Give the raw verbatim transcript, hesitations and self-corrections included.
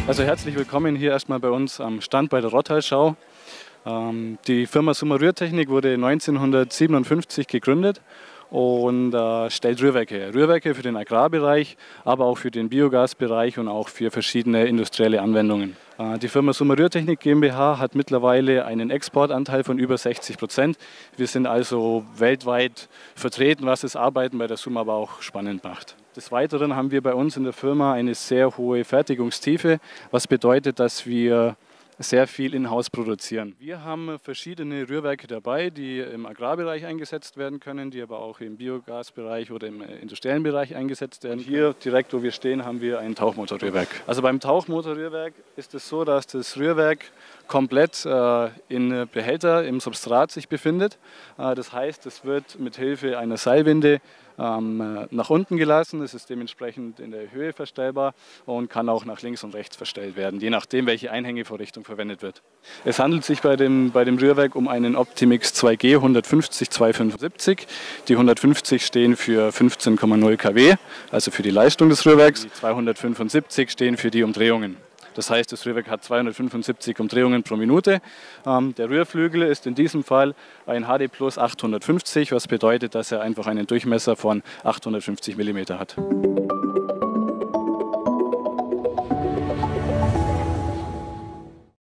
Also herzlich willkommen hier erstmal bei uns am Stand bei der Rottal-Schau. Ähm, die Firma Summa Rührtechnik wurde neunzehnhundertsiebenundfünfzig gegründet und äh, stellt Rührwerke her. Rührwerke für den Agrarbereich, aber auch für den Biogasbereich und auch für verschiedene industrielle Anwendungen. Äh, die Firma Summa Rührtechnik GmbH hat mittlerweile einen Exportanteil von über sechzig Prozent. Wir sind also weltweit vertreten, was das Arbeiten bei der Summa aber auch spannend macht. Des Weiteren haben wir bei uns in der Firma eine sehr hohe Fertigungstiefe, was bedeutet, dass wir sehr viel in-house produzieren. Wir haben verschiedene Rührwerke dabei, die im Agrarbereich eingesetzt werden können, die aber auch im Biogasbereich oder im industriellen Bereich eingesetzt werden. Hier direkt, wo wir stehen, haben wir ein Tauchmotorrührwerk. Also beim Tauchmotorrührwerk ist es so, dass das Rührwerk komplett äh, in Behälter im Substrat sich befindet. Äh, das heißt, es wird mit Hilfe einer Seilwinde ähm, nach unten gelassen. Es ist dementsprechend in der Höhe verstellbar und kann auch nach links und rechts verstellt werden, je nachdem, welche Einhängevorrichtung verwendet wird. Es handelt sich bei dem, bei dem Rührwerk um einen Optimix zwei G hundertfünfzig zweihundertfünfundsiebzig. Die hundertfünfzig stehen für fünfzehn Komma null Kilowatt, also für die Leistung des Rührwerks. Die zweihundertfünfundsiebzig stehen für die Umdrehungen. Das heißt, das Rührwerk hat zweihundertfünfundsiebzig Umdrehungen pro Minute. Ähm, der Rührflügel ist in diesem Fall ein H D Plus achthundertfünfzig, was bedeutet, dass er einfach einen Durchmesser von achthundertfünfzig Millimeter hat.